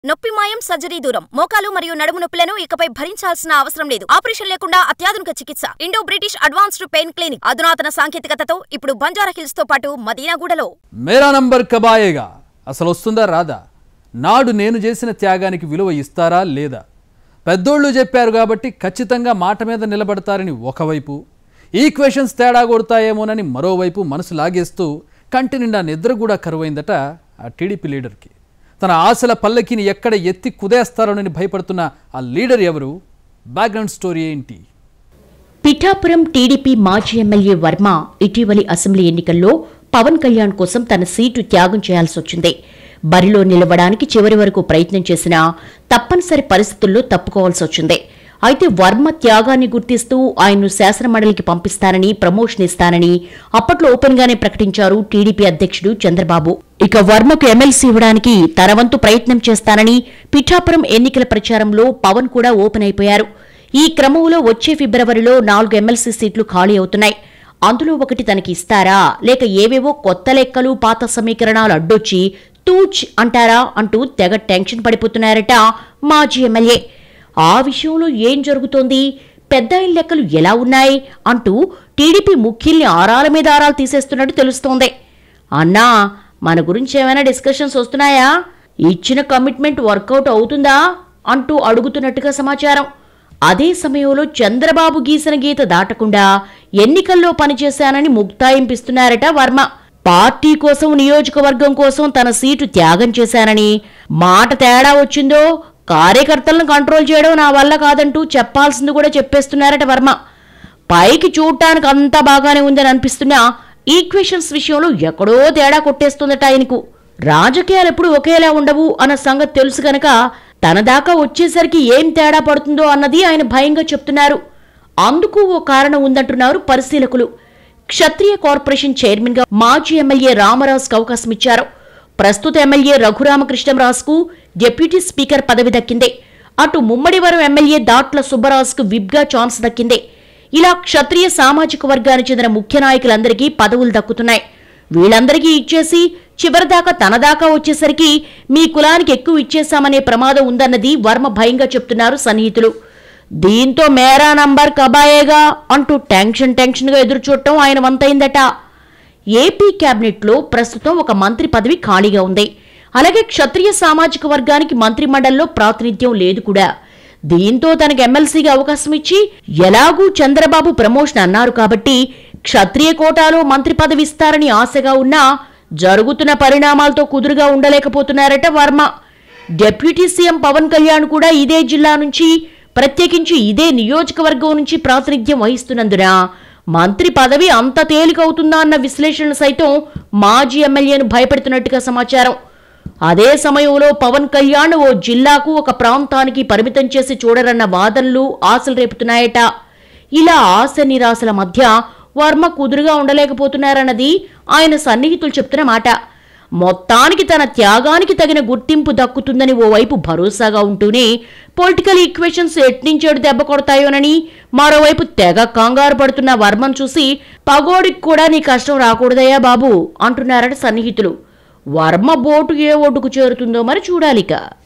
నొప్పి మాయం, సర్జరీ దూరం. మోకాలు మరియు నడుము నొప్పులను ఇకపై భరించాల్సిన అవసరం లేదు. ఆపరేషన్ లేకుండా అత్యాధునిక చికిత్స. Indo British advanced pain clinic. అధునాతన సాంకేతికతతో ఇప్పుడు బంజారా హిల్స్ తో పాటు మదీనాగూడలో. మేరా నంబర్ కబాయేగా అసలు వస్తుందా రాదా? నాడు నేను చేసిన త్యాగానికి విలువ ఇస్తారా లేదా? పెద్దోళ్ళు చెప్పారు కాబట్టి ఖచ్చితంగా మాట మీద నిలబడతారని ఒకవైపు, ఈక్వేషన్స్ తేడా కొడతాయేమోనని మరోవైపు మనసు లాగేస్తూ కంటి నిండా నిద్ర కూడా కరువైందట ఆ టీడీపీ లీడర్కి. తన ఆశల పల్లకిని ఎక్కడ ఎత్తి కుదేస్తారోనని భయపడుతున్న ఆ లీడర్ ఎవరు? బ్యాక్గ్రౌండ్ స్టోరీ ఏంటి? పిఠాపురం టీడీపీ మాజీ ఎమ్మెల్యే వర్మ ఇటీవలి అసెంబ్లీ ఎన్నికల్లో పవన్ కళ్యాణ్ కోసం తన సీటు త్యాగం చేయాల్సి వచ్చింది. బరిలో నిలవడానికి చివరి వరకు ప్రయత్నం చేసినా తప్పనిసరి పరిస్థితుల్లో తప్పుకోవాల్సి వచ్చింది. అయితే వర్మ త్యాగాన్ని గుర్తిస్తూ ఆయన్ను శాసనమండలికి పంపిస్తానని, ప్రమోషన్ ఇస్తానని అప్పట్లో ఓపెన్ గానే ప్రకటించారు టీడీపీ అధ్యక్షుడు చంద్రబాబు. ఇక వర్మకు ఎమ్మెల్సీ ఇవ్వడానికి తన వంతు ప్రయత్నం చేస్తానని పిఠాపురం ఎన్నికల ప్రచారంలో పవన్ కూడా ఓపెన్ అయిపోయారు. ఈ క్రమంలో వచ్చే ఫిబ్రవరిలో 4 ఎమ్మెల్సీ సీట్లు ఖాళీ అవుతున్నాయి. అందులో ఒకటి తనకి ఇస్తారా, లేక ఏవేవో కొత్త లెక్కలు, పాత సమీకరణాలు అడ్డొచ్చి తూచ్ అంటారా అంటూ తెగ టెన్షన్ పడిపోతున్నారట మాజీ ఎమ్మెల్యే. ఆ విషయంలో ఏం జరుగుతోంది, పెద్దాయిన లెక్కలు ఎలా ఉన్నాయి అంటూ టీడీపీ ముఖ్యుల్ని ఆరాల మీద ఆరాలు తీసేస్తున్నట్టు తెలుస్తోంది. అన్నా, మన గురించి ఏమైనా డిస్కషన్స్ వస్తున్నాయా? ఇచ్చిన కమిట్మెంట్ వర్కౌట్ అవుతుందా అంటూ అడుగుతున్నట్టుగా సమాచారం. అదే సమయంలో చంద్రబాబు గీసిన గీత దాటకుండా ఎన్నికల్లో పనిచేశానని ముక్తాయింపిస్తున్నారట వర్మ. పార్టీ కోసం, నియోజకవర్గం కోసం తన సీటు త్యాగం చేశానని, మాట తేడా వచ్చిందో కార్యకర్తలను కంట్రోల్ చేయడం నా వల్ల కాదంటూ చెప్పాల్సింది కూడా చెప్పేస్తున్నారట వర్మ. పైకి చూడటానికి అంతా బాగానే ఉందని అనిపిస్తున్నా ఈక్వేషన్స్ విషయంలో ఎక్కడో తేడా కొట్టేస్తుందట ఆయనకు. రాజకీయాలు ఎప్పుడు ఒకేలా ఉండవు అన్న సంగతి తెలుసు గనక తన దాకా వచ్చేసరికి ఏం తేడా పడుతుందో అన్నది ఆయన భయంగా చెప్తున్నారు. అందుకు ఓ కారణం ఉందంటున్నారు పరిశీలకులు. క్షత్రియ కార్పొరేషన్ చైర్మన్ గా మాజీ ఎమ్మెల్యే రామరాజుకు అవకాశం ఇచ్చారు. ప్రస్తుత ఎమ్మెల్యే రఘురామకృష్ణంరాజుకు డిప్యూటీ స్పీకర్ పదవి దక్కింది. అటు ముమ్మడివరం ఎమ్మెల్యే దాట్ల సుబ్బరాజుకు విప్గా ఛాన్స్ దక్కింది. ఇలా క్షత్రియ సామాజిక వర్గానికి చెందిన ముఖ్య నాయకులందరికీ పదవులు దక్కుతున్నాయి. వీళ్ళందరికీ ఇచ్చేసి చివరిదాకా తన దాకా వచ్చేసరికి మీ కులానికి ఎక్కువ ఇచ్చేశామనే ప్రమాదం ఉందన్నది వర్మ భయంగా చెప్తున్నారు సన్నిహితులు. దీంతో మేరా నంబర్ కబాయేగా అంటూ టెన్షన్ గా ఎదురుచూడటం ఆయన వంతైందట. ఏపీ క్యాబినెట్లో ప్రస్తుతం ఒక మంత్రి పదవి ఖాళీగా ఉంది. అలాగే క్షత్రియ సామాజిక వర్గానికి మంత్రి మండలిలో ప్రాతినిధ్యం లేదు కూడా. దీంతో తనకు ఎమ్మెల్సీగా అవకాశం ఇచ్చి ఎలాగూ చంద్రబాబు ప్రమోషన్ అన్నారు కాబట్టి క్షత్రియ కోటాలో మంత్రి పదవి ఇస్తారని ఆశగా ఉన్నా జరుగుతున్న పరిణామాలతో కుదురుగా ఉండలేకపోతున్నారట వర్మ. డిప్యూటీ సీఎం పవన్ కళ్యాణ్ కూడా ఇదే జిల్లా నుంచి, ప్రత్యేకించి ఇదే నియోజకవర్గం నుంచి ప్రాతినిధ్యం వహిస్తున్నందున మంత్రి పదవి అంత తేలికవుతుందా అన్న విశ్లేషణలు సైతం మాజీ ఎమ్మెల్యేను భయపెడుతున్నట్టుగా సమాచారం. అదే సమయంలో పవన్ కళ్యాణ్ ఓ జిల్లాకు, ఒక ప్రాంతానికి పరిమితం చేసి చూడరన్న వాదనలు ఆశలు రేపుతున్నాయట. ఇలా ఆశ నిరాశల మధ్య వర్మ కుదురుగా ఉండలేకపోతున్నారన్నది ఆయన సన్నిహితులు చెప్తున్న మాట. మొత్తానికి తన త్యాగానికి తగిన గుర్తింపు దక్కుతుందని ఓవైపు భరోసాగా ఉంటూనే పొలిటికల్ ఈక్వేషన్స్ ఎట్నించేడు దెబ్బ కొడతాయోనని మరోవైపు తెగ కంగారు పడుతున్న వర్మను చూసి పగోడికి కూడా నీ కష్టం రాకూడదయ్యా బాబు అంటున్నారట సన్నిహితులు. వర్మ బోటు ఏ ఒడ్డుకు చేరుతుందో మరి చూడాలిక.